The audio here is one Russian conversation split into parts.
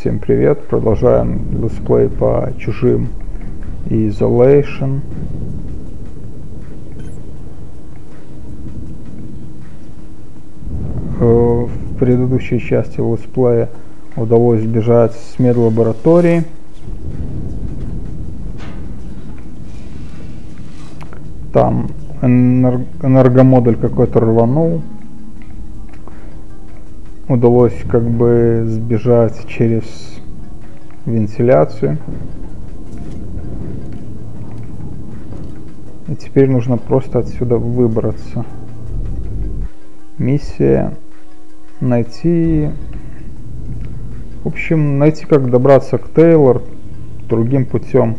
Всем привет! Продолжаем летсплей по Чужим и Isolation. В предыдущей части летсплея удалось сбежать с медлаборатории. Там энергомодуль какой-то рванул. Удалось как бы сбежать через вентиляцию. И теперь нужно просто отсюда выбраться. Миссия найти... В общем, найти, как добраться к Тейлор другим путем.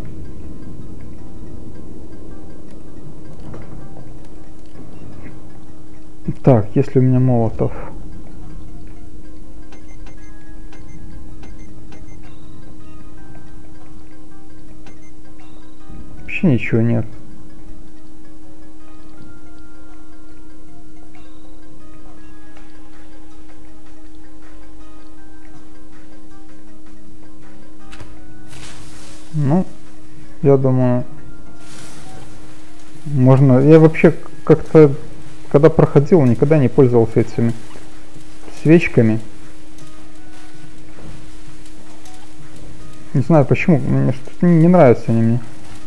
Так, есть ли у меня молотов? Вообще ничего нет. Ну, я думаю, можно... Я вообще как-то, когда проходил, никогда не пользовался этими свечками. Не знаю почему, мне что-то не нравятся они мне.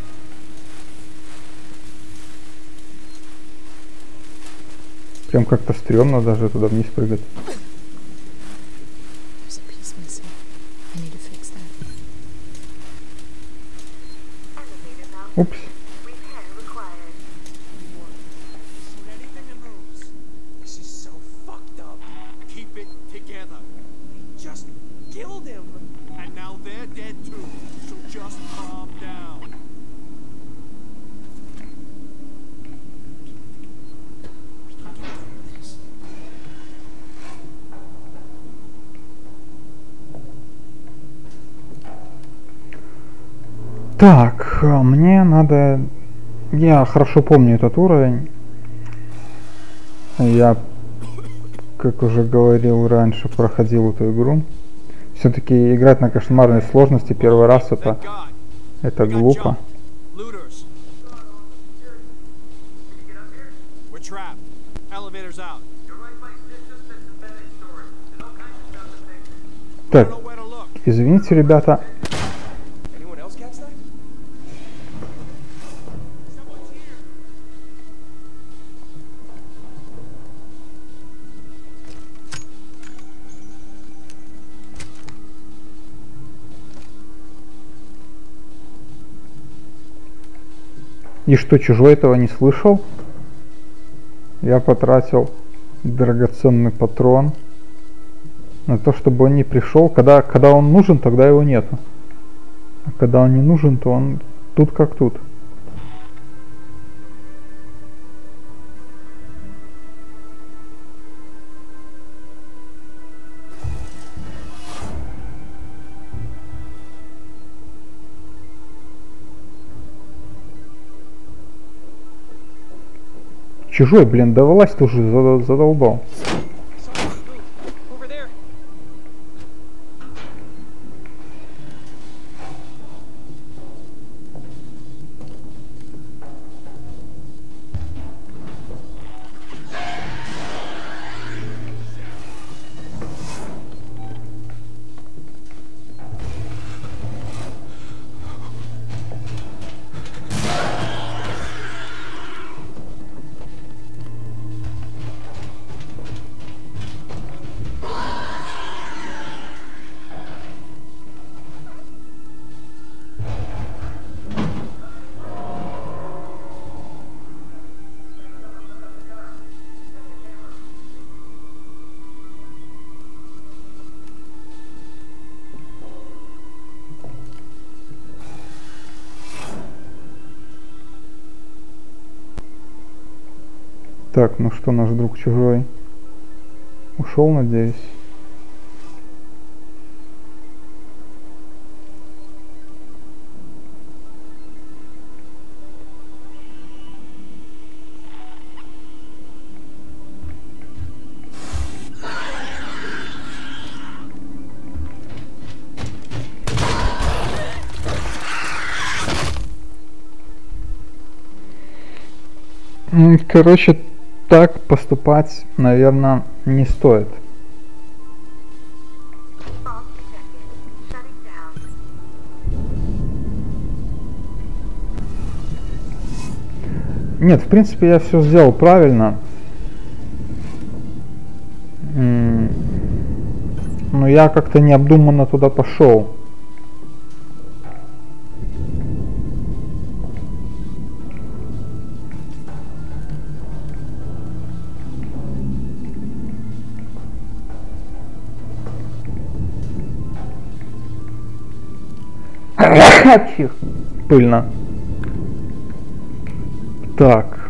Прям как-то стрёмно даже туда вниз прыгать. Упс. Так, мне надо... Я хорошо помню этот уровень. Я, как уже говорил раньше, проходил эту игру. Все-таки играть на кошмарной сложности первый раз это глупо. Так, извините, ребята. И что, чужой этого не слышал? Я потратил драгоценный патрон на то, чтобы он не пришел. Когда он нужен, тогда его нету. А когда он не нужен, то он тут как тут. Чужой, блин, да власть ты уже задолбал. Так, ну что, наш друг чужой ушел, надеюсь. Короче, так поступать, наверное, не стоит. Нет, в принципе, я все сделал правильно. Но я как-то необдуманно туда пошел. Чих, пыльно. Так.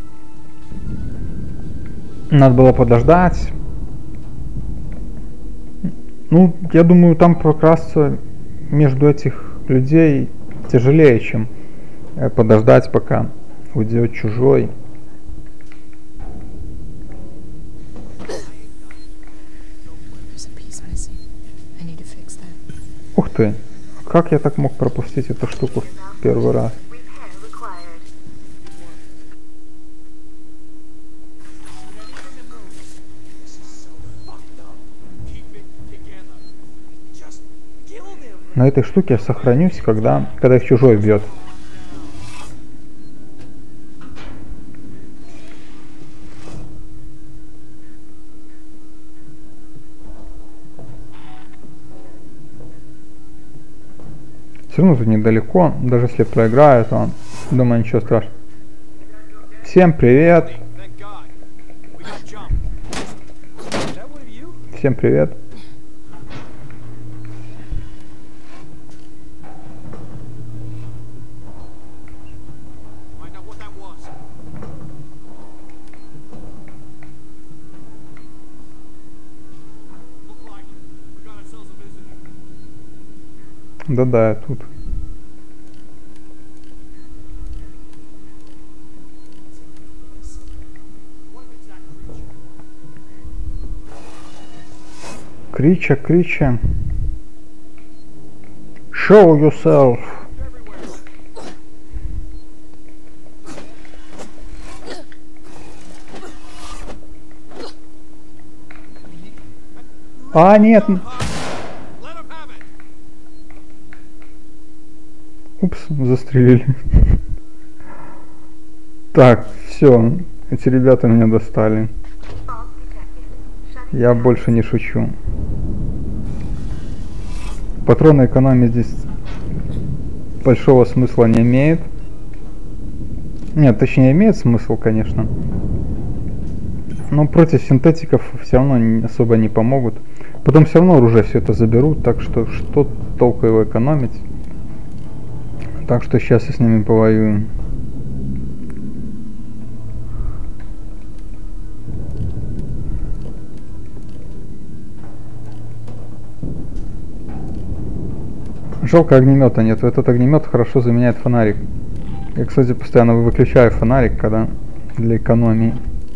Надо было подождать. Ну, я думаю, там прокрасться между этих людей тяжелее, чем подождать, пока уйдет чужой. Ух ты, как я так мог пропустить эту штуку в первый раз? На этой штуке я сохранюсь, когда их чужой бьет. Все равно тут недалеко, даже если проиграю, то думаю, ничего страшного. Всем привет! Всем привет! Да-да, я тут. Крича, крича. Show yourself. А, нет. Упс, застрелили. Так, все, эти ребята меня достали. Я больше не шучу. Патроны экономии здесь большого смысла не имеет. Нет, точнее имеет смысл, конечно. Но против синтетиков все равно особо не помогут. Потом все равно оружие все это заберут, так что толку его экономить. Так что сейчас я с ними повоюю. Жалко, огнемета нет. Этот огнемет хорошо заменяет фонарик. Я, кстати, постоянно выключаю фонарик, когда для экономии.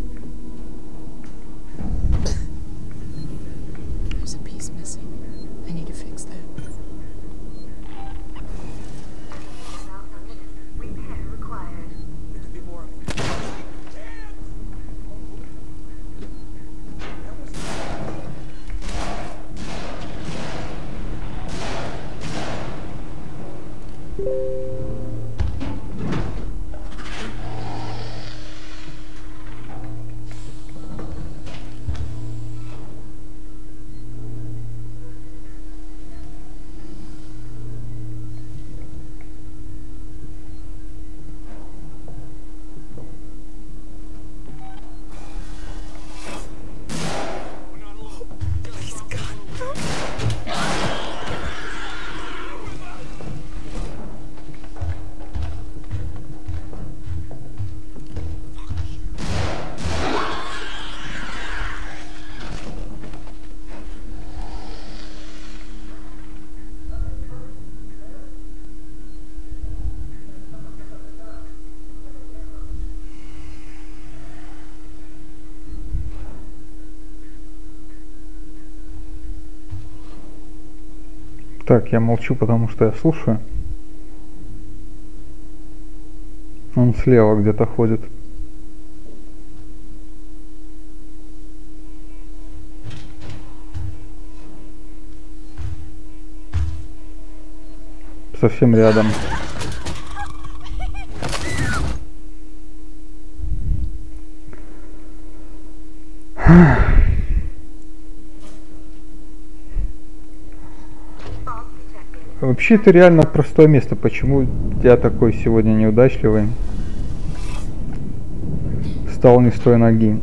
Так, я молчу, потому что я слушаю. Он слева где-то ходит. совсем рядом. Вообще это реально простое место. Почему я такой сегодня неудачливый? Встал не с той ноги.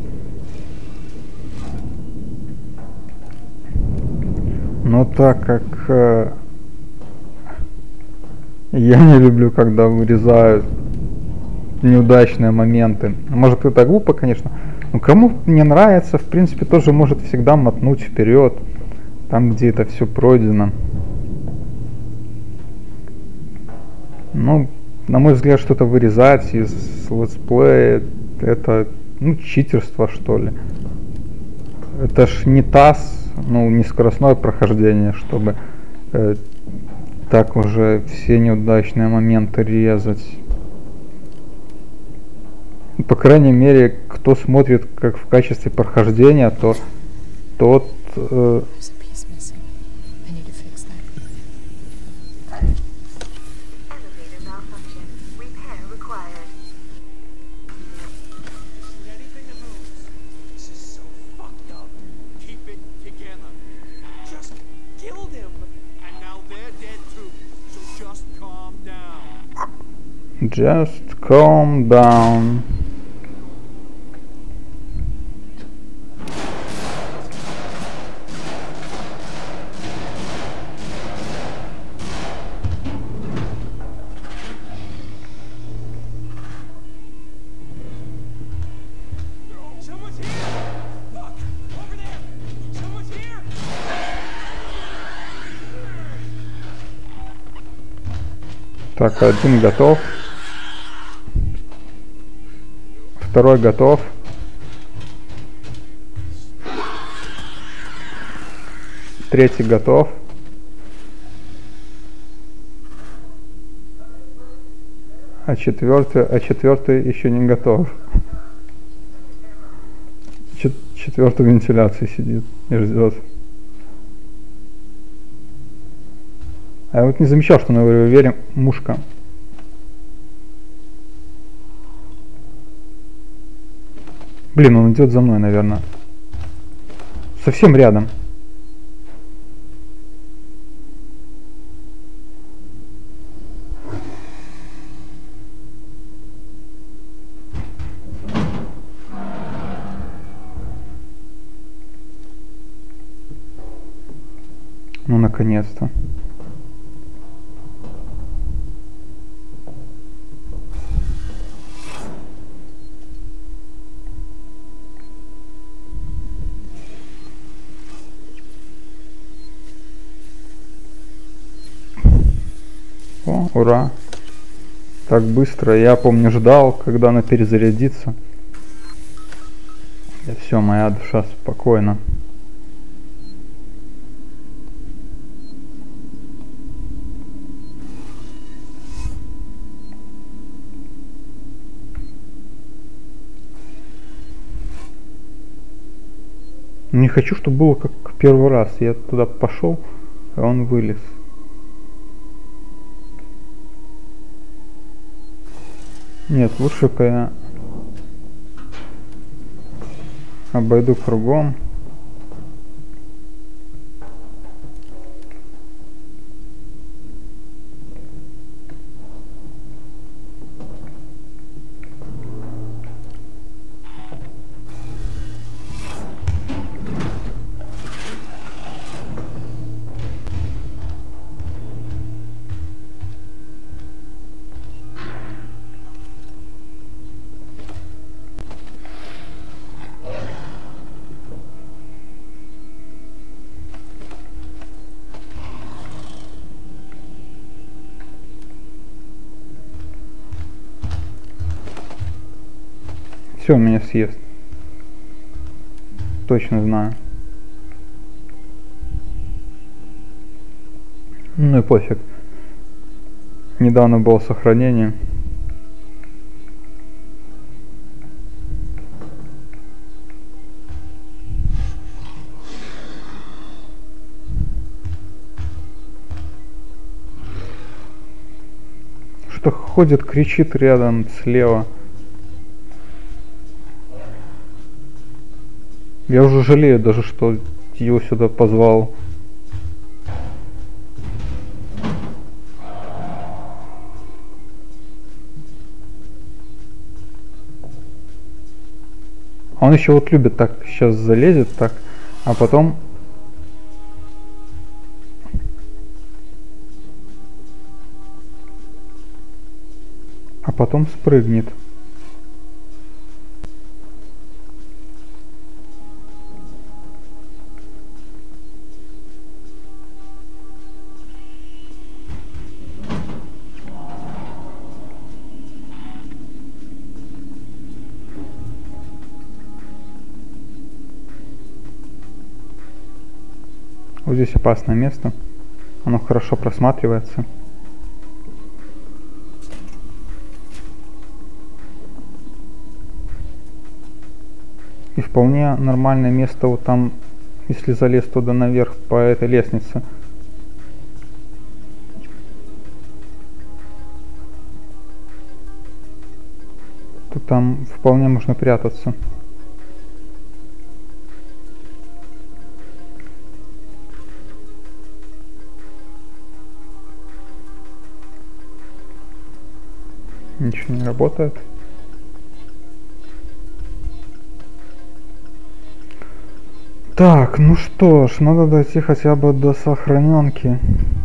Но так как я не люблю, когда вырезают неудачные моменты. Может, это глупо, конечно. Но кому не нравится, в принципе, тоже может всегда мотнуть вперед. Там, где это все пройдено. Ну, на мой взгляд, что-то вырезать из летсплея, это, ну, читерство, что ли. Это ж не ТАСС, ну, не скоростное прохождение, чтобы так уже все неудачные моменты резать. По крайней мере, кто смотрит как в качестве прохождения, то тот... Just calm down. Так, один готов. Второй готов. Третий готов. А четвертый еще не готов. Четвертый в вентиляции сидит и ждет. А я вот не замечал, что на револьвере мушка. Блин, он идет за мной, наверное. Совсем рядом. Ну, наконец-то. О, ура. Так быстро. Я, помню, ждал, когда она перезарядится. И все, моя душа спокойна. Не хочу, чтобы было как в первый раз. Я туда пошел, а он вылез. Нет, лучше-ка я обойду кругом. Все, меня съест. Точно знаю. Ну и пофиг. Недавно было сохранение. Что ходит, кричит рядом слева. Я уже жалею даже, что его сюда позвал. Он еще вот любит так, сейчас залезет так, а потом... А потом спрыгнет. Вот здесь опасное место. Оно хорошо просматривается. И вполне нормальное место вот там, если залез туда наверх по этой лестнице. То там вполне можно прятаться. Ничего не работает. Так, ну что ж, надо дойти хотя бы до сохраненки.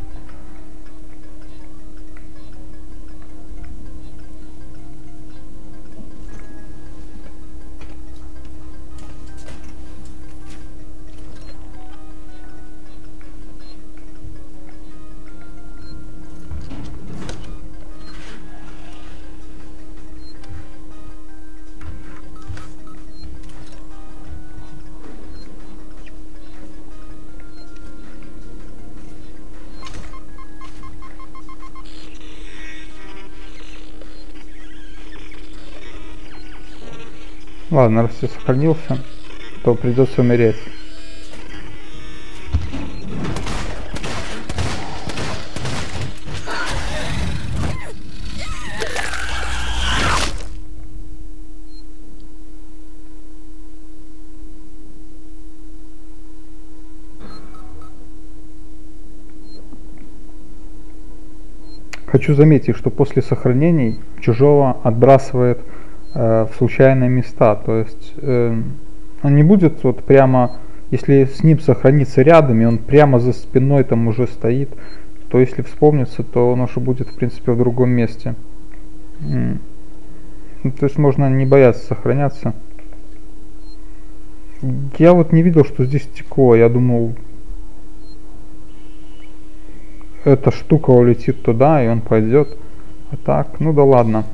Ладно, раз я сохранился, то придется умереть. Хочу заметить, что после сохранений чужого отбрасывает в случайные места. То есть он не будет вот прямо, если с ним сохраниться рядом, и он прямо за спиной там уже стоит, то если вспомнится, то он уже будет в принципе в другом месте. То есть можно не бояться сохраняться. Я вот не видел, что здесь стекло. Я думал, эта штука улетит туда, и он пойдет. А так, ну да ладно.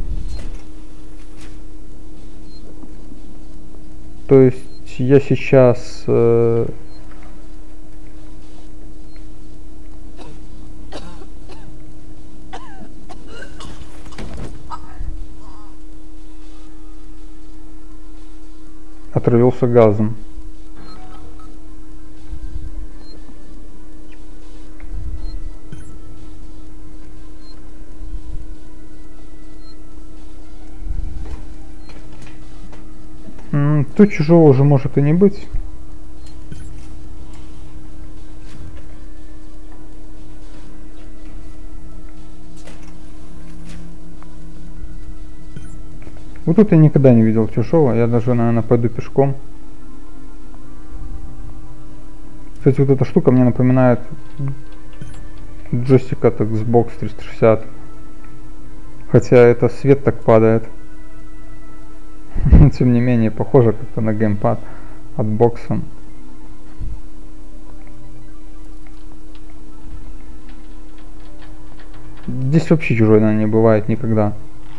То есть я сейчас отравился газом. Тут чужого уже может и не быть. Вот тут я никогда не видел чужого. Я даже, наверное, пойду пешком. Кстати, вот эта штука мне напоминает джойстик от Xbox 360. Хотя это свет так падает. Но тем не менее, похоже как-то на геймпад от бокса. Здесь вообще чужой, наверное, не бывает никогда.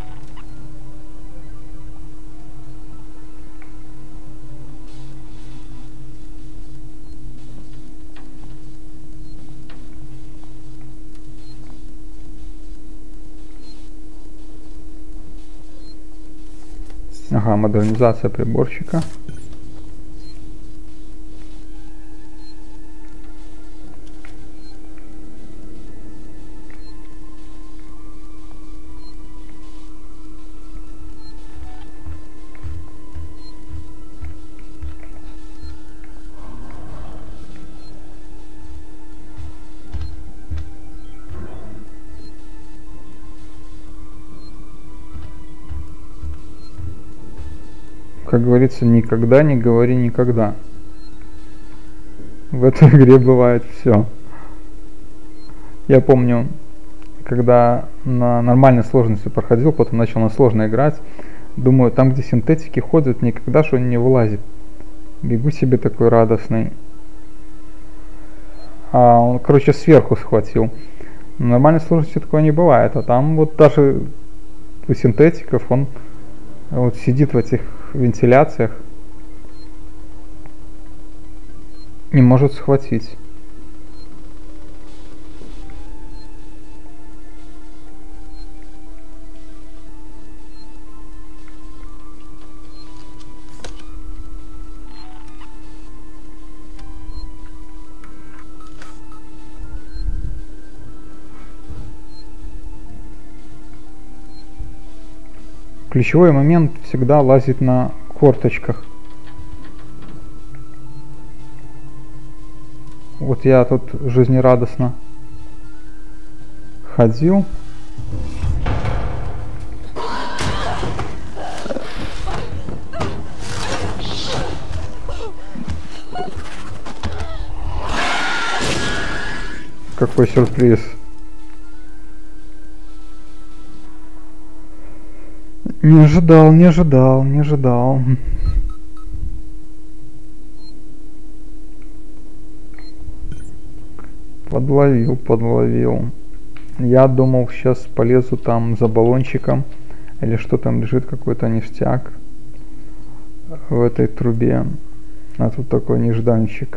Ага, модернизация приборщика. как говорится, никогда не говори никогда. В этой игре бывает все. Я помню, когда на нормальной сложности проходил, потом начал на сложно играть, думаю, там, где синтетики ходят, никогда что не вылазит. Бегу себе такой радостный. А он, короче, сверху схватил. На нормальной сложности такого не бывает. А там вот даже у синтетиков он вот сидит в этих вентиляциях, не может схватить. Ключевой момент всегда лазить на корточках. Вот я тут жизнерадостно ходил. Какой сюрприз. Не ожидал, не ожидал, не ожидал. Подловил, подловил. Я думал, сейчас полезу там за баллончиком. Или что там лежит, какой-то ништяк в этой трубе. А тут такой нежданчик.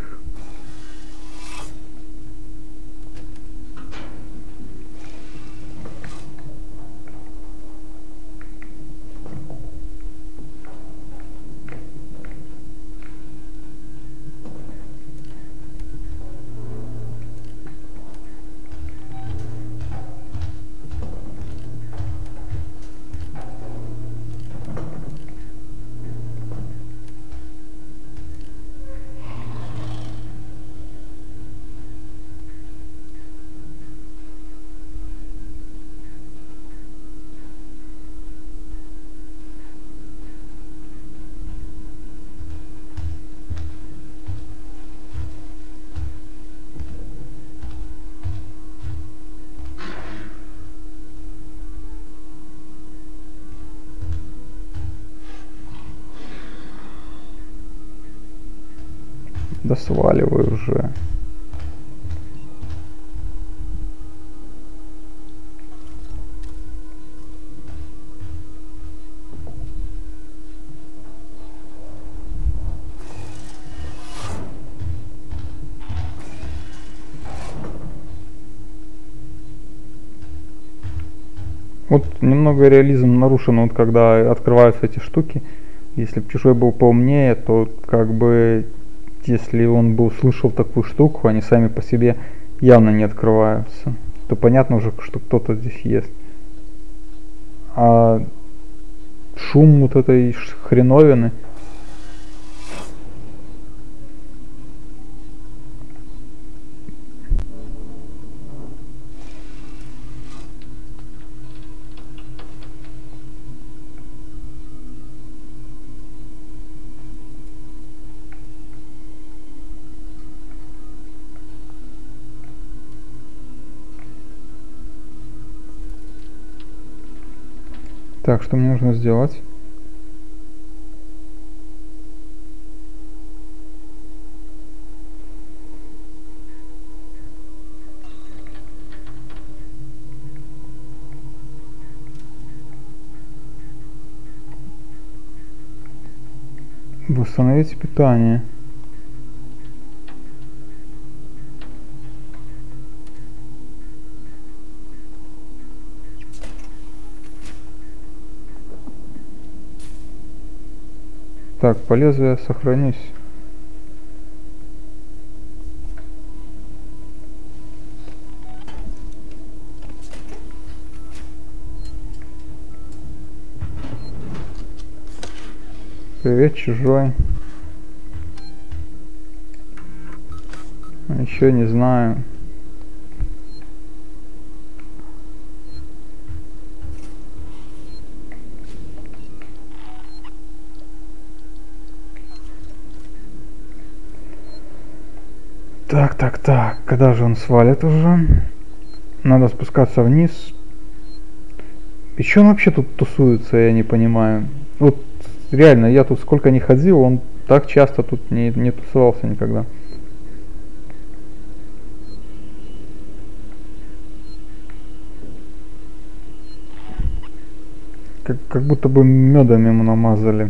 Да сваливай уже. Вот немного реализм нарушен, вот когда открываются эти штуки. Если бы чужой был поумнее, то как бы если он бы услышал такую штуку, они сами по себе явно не открываются, то понятно уже, что кто-то здесь есть. А шум вот этой хреновины. Так, что мне нужно сделать? Восстановить питание. Так, полезу я сохранюсь. Привет, чужой. Еще не знаю. Так, когда же он свалит уже? Надо спускаться вниз. И что он вообще тут тусуется, я не понимаю. Вот реально, я тут сколько не ходил, он так часто тут не тусовался никогда. Как будто бы медом ему намазали.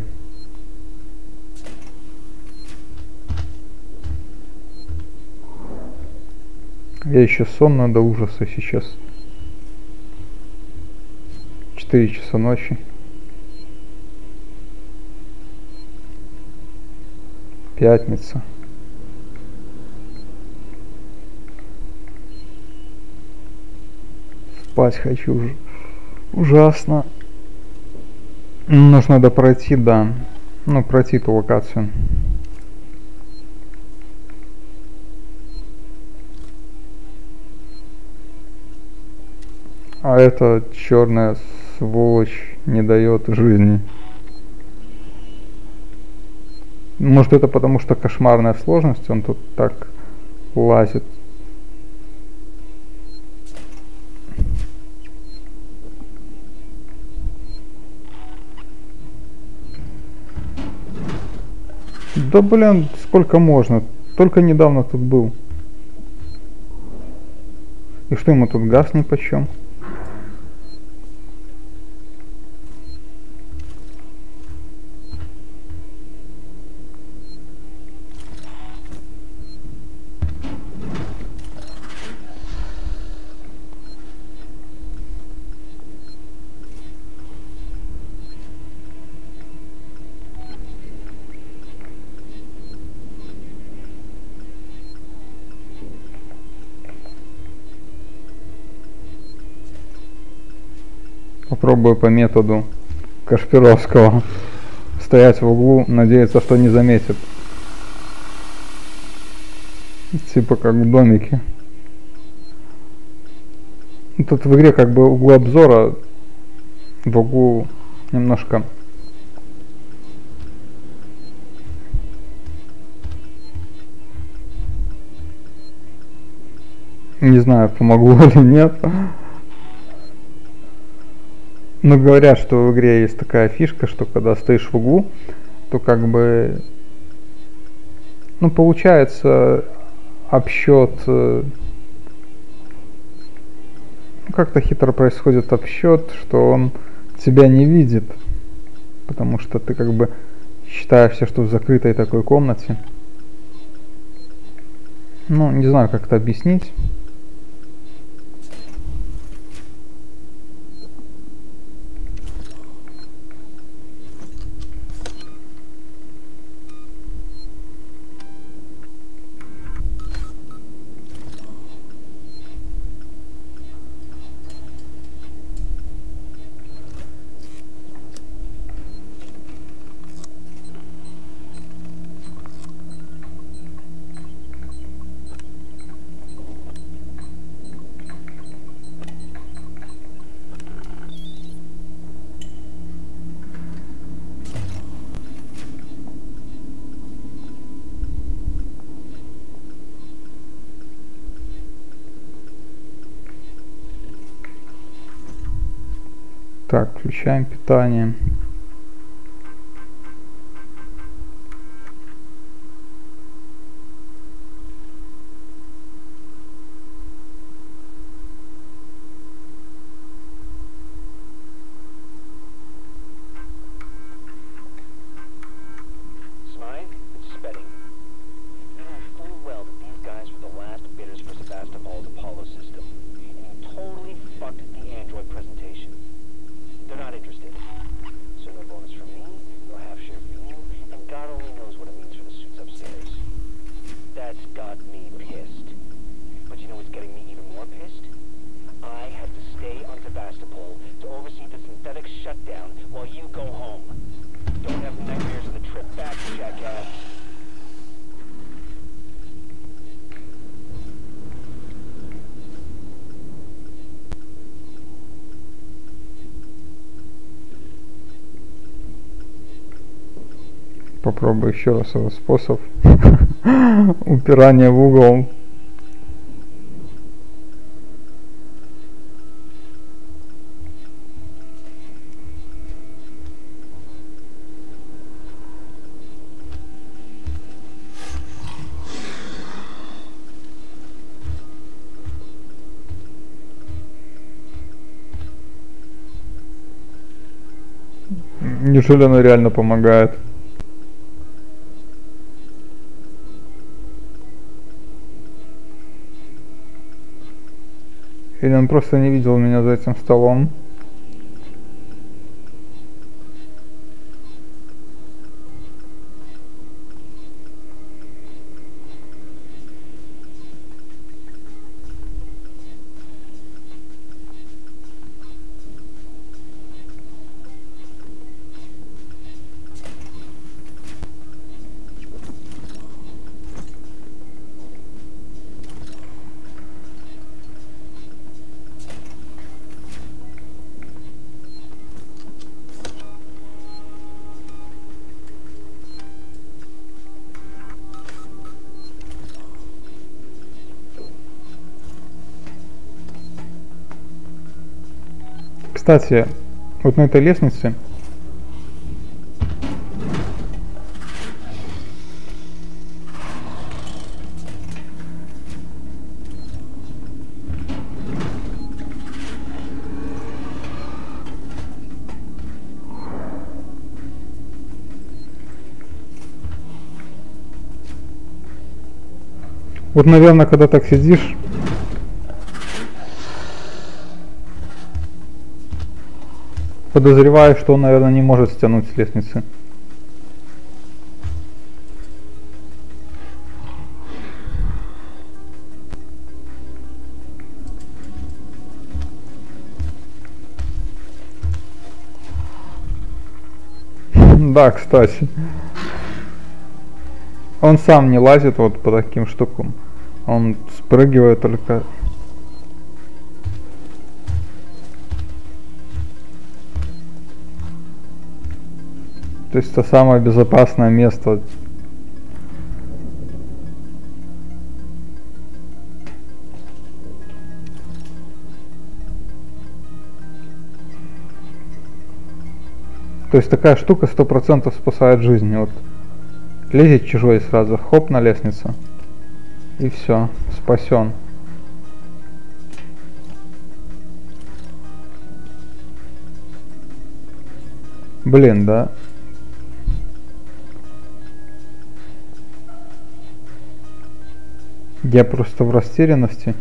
Я еще сонный до ужаса сейчас. 4 часа ночи. Пятница. Спать хочу уже. Ужасно. Нужно пройти, да. Ну, пройти эту локацию. А эта черная сволочь не дает жизни. Может, это потому, что кошмарная сложность, он тут так лазит. Да блин, сколько можно? Только недавно тут был. И что ему тут газ нипочем? Попробую по методу Кашпировского стоять в углу, надеяться, что не заметит. Типа как в домике. Тут в игре как бы угол обзора в углу немножко не знаю, помогло или нет. Но говорят, что в игре есть такая фишка, что когда стоишь в углу, то как бы, ну, получается обсчет, как-то хитро происходит обсчет, что он тебя не видит, потому что ты как бы считаешься, что в закрытой такой комнате. Ну, не знаю, как это объяснить. Так, включаем питание. Попробую еще раз этот способ. Упирание в угол. Неужели оно реально помогает? Или он просто не видел меня за этим столом? Кстати, вот на этой лестнице вот, наверное, когда так сидишь, подозреваю, что он, наверное, не может стянуть с лестницы. Да, кстати. Он сам не лазит вот по таким штукам. Он спрыгивает только. То есть это самое безопасное место. То есть такая штука 100% спасает жизнь. Вот лезет чужой сразу, хоп, на лестницу. И все, спасен. Блин, да. Я просто в растерянности.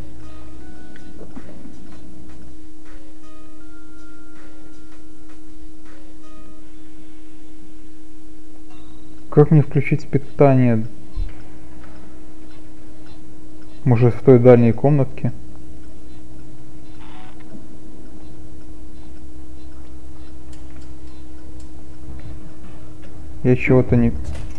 Как мне включить питание? Может, в той дальней комнатке? Я чего-то не...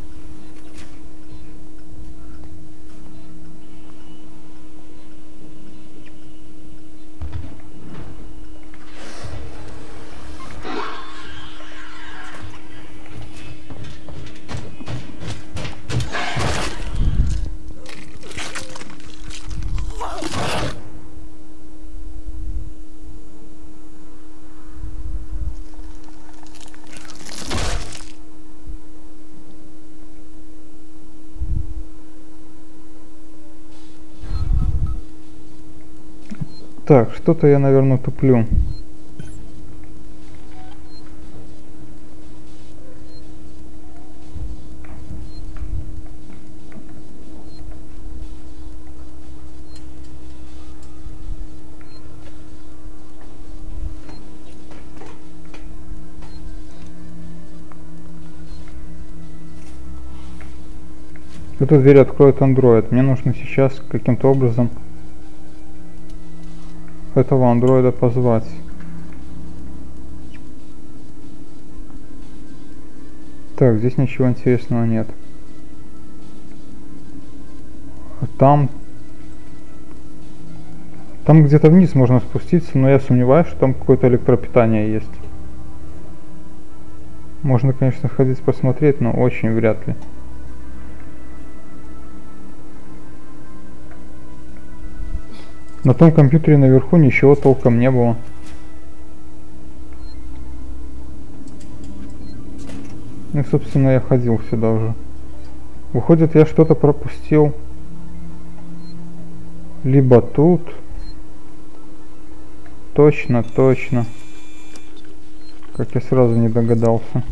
Так, что-то я, наверное, туплю. Эту дверь откроет андроид. Мне нужно сейчас каким-то образом этого андроида позвать. Так, здесь ничего интересного нет. Там где-то вниз можно спуститься, но я сомневаюсь, что там какое-то электропитание есть. Можно, конечно, сходить посмотреть, но очень вряд ли. На том компьютере наверху ничего толком не было. Ну, собственно, я ходил сюда уже. Выходит, я что-то пропустил. Либо тут. Точно, точно. Как я сразу не догадался.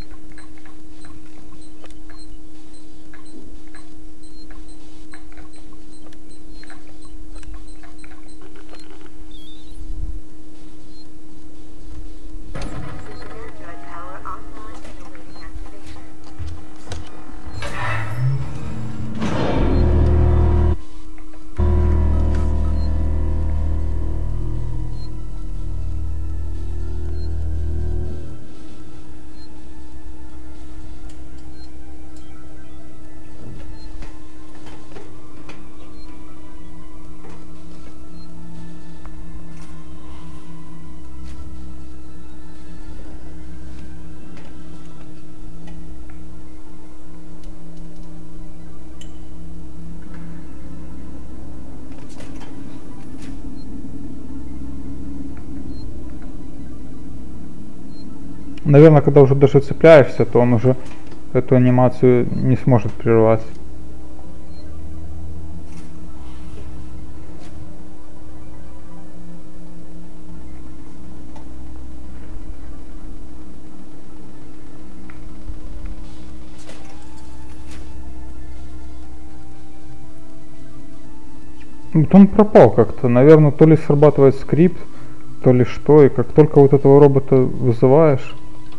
Наверное, когда уже даже цепляешься, то он уже эту анимацию не сможет прервать. Вот он пропал как-то. Наверное, то ли срабатывает скрипт, то ли что. И как только вот этого робота вызываешь...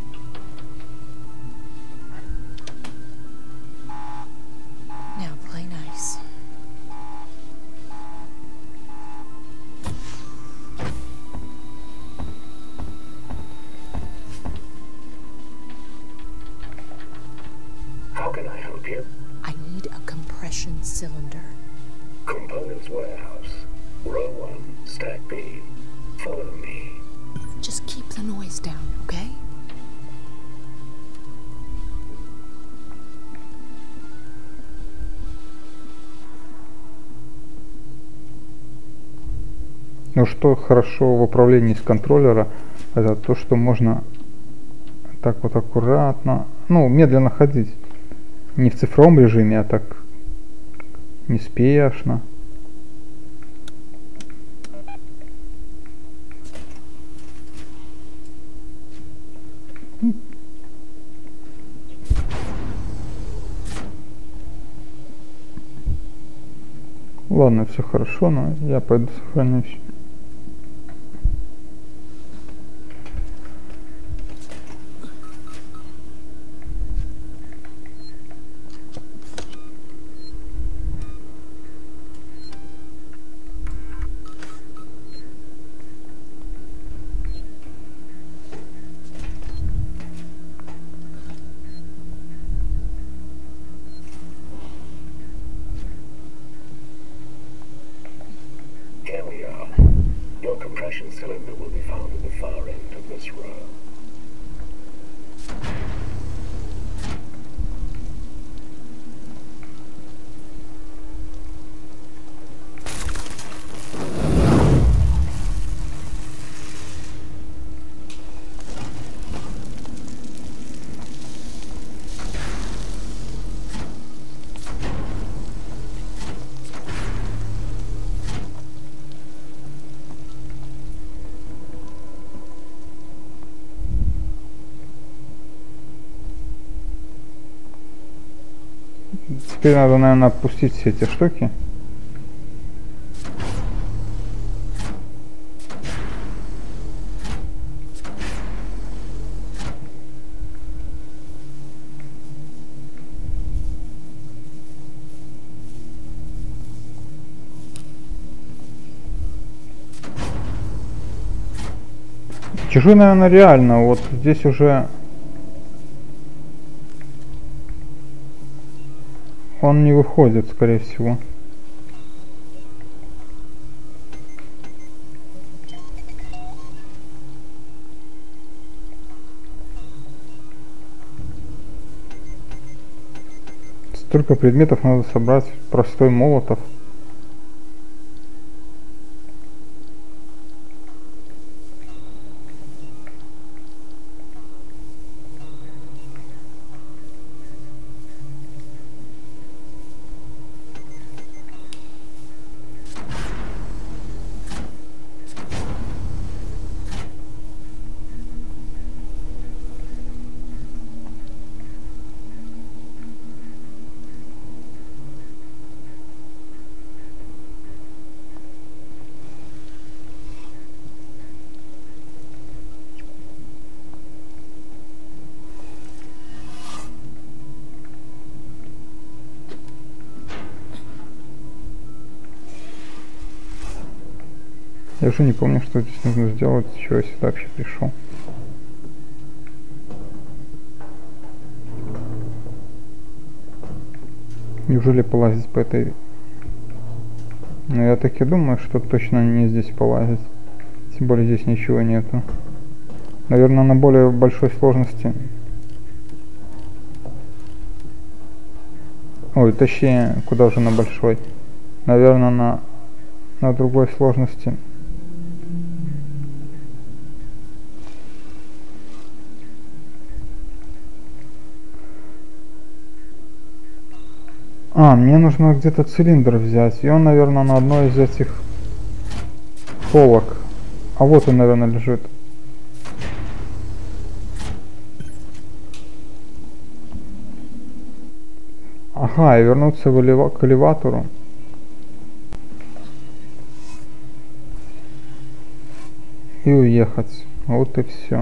How can I help you? I need a compression cylinder. Components warehouse. Row 1, stack B. Follow me. Just keep the noise down, okay? Ну что хорошо в управлении с контроллера, это то, что можно так вот аккуратно, ну, медленно ходить. Не в цифровом режиме, а так неспешно. Ладно, все хорошо, но я пойду сохранюсь. Here we are. Your compression cylinder will be found at the far end of this row. Теперь надо, наверное, отпустить все эти штуки. Чужой, наверное, реально. Вот здесь уже он не выходит, скорее всего. Столько предметов надо собрать. Простой молотов. Я уже не помню, что здесь нужно сделать, с чего я сюда вообще пришел. Неужели полазить по этой... Ну, я так и думаю, что точно не здесь полазить. Тем более здесь ничего нету. Наверное, на более большой сложности. Ой, точнее, куда же на большой? Наверное, на другой сложности. Мне нужно где-то цилиндр взять. И он, наверное, на одной из этих полок. А вот он, наверное, лежит. Ага, и вернуться к элеватору. И уехать. Вот и все.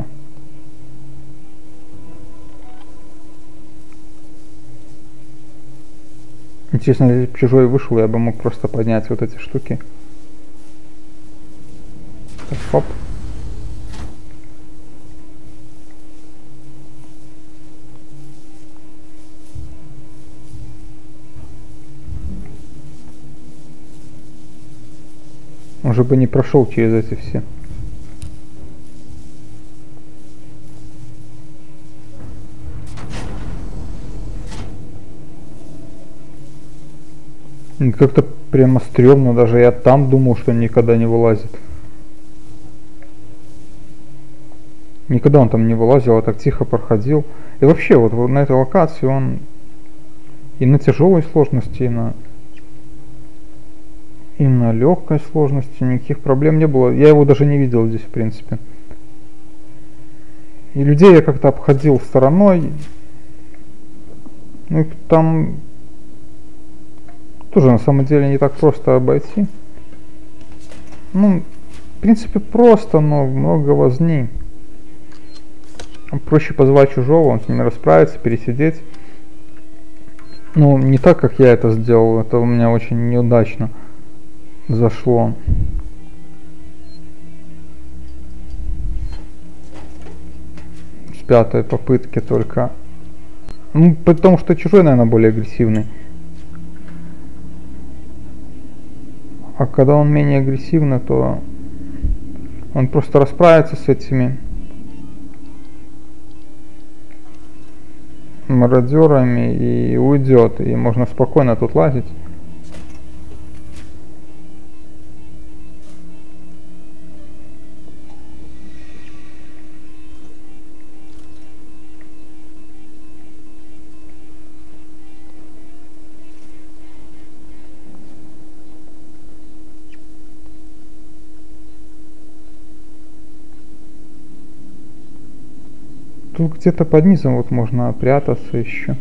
Интересно, если бы чужой вышел, я бы мог просто поднять вот эти штуки. Так, хоп. Уже бы не прошел через эти все. Как-то прямо стрёмно, даже я там думал, что он никогда не вылазит. Никогда он там не вылазил, а так тихо проходил. И вообще, вот на этой локации он и на тяжелой сложности, и на легкой сложности никаких проблем не было. Я его даже не видел здесь, в принципе. И людей я как-то обходил стороной. Ну и там тоже на самом деле не так просто обойти. Ну, в принципе, просто, но много возни. Проще позвать чужого, он с ними расправится, пересидеть. Ну, не так, как я это сделал. Это у меня очень неудачно зашло. С пятой попытки только. Ну, потому что чужой, наверное, более агрессивный. А когда он менее агрессивный, то он просто расправится с этими мародерами и уйдет. И можно спокойно тут лазить. Тут где-то под низом вот можно прятаться еще.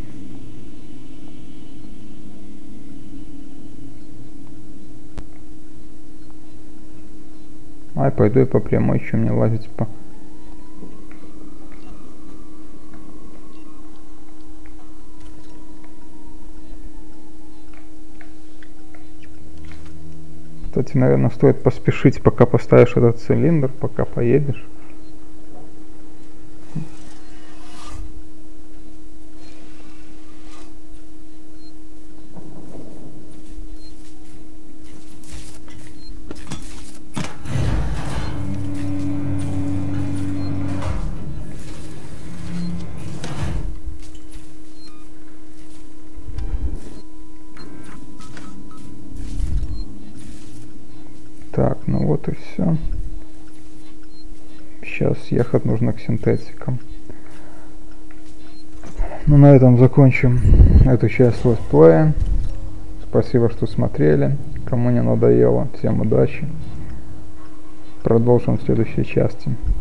Ай, пойду я по прямой, еще мне лазить по... Кстати, наверное, стоит поспешить, пока поставишь этот цилиндр, пока поедешь. Так, ну вот и все. Сейчас ехать нужно к синтетикам. Ну, на этом закончим эту часть летсплея. Спасибо, что смотрели. Кому не надоело, всем удачи. Продолжим в следующей части.